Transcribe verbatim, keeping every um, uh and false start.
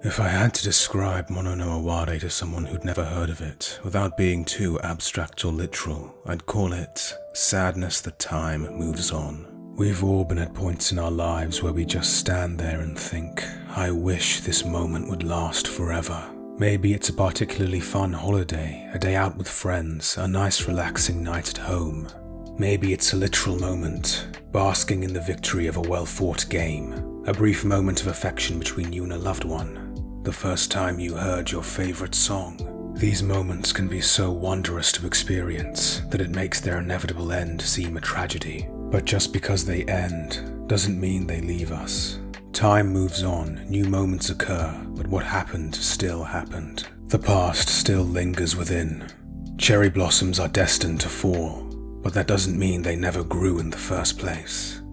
If I had to describe Mono no Aware to someone who'd never heard of it, without being too abstract or literal, I'd call it sadness that time moves on. We've all been at points in our lives where we just stand there and think, I wish this moment would last forever. Maybe it's a particularly fun holiday, a day out with friends, a nice relaxing night at home. Maybe it's a literal moment, basking in the victory of a well-fought game, a brief moment of affection between you and a loved one. The first time you heard your favorite song. These moments can be so wondrous to experience that it makes their inevitable end seem a tragedy. But just because they end doesn't mean they leave us. Time moves on, new moments occur, but what happened still happened. The past still lingers within. Cherry blossoms are destined to fall, but that doesn't mean they never grew in the first place.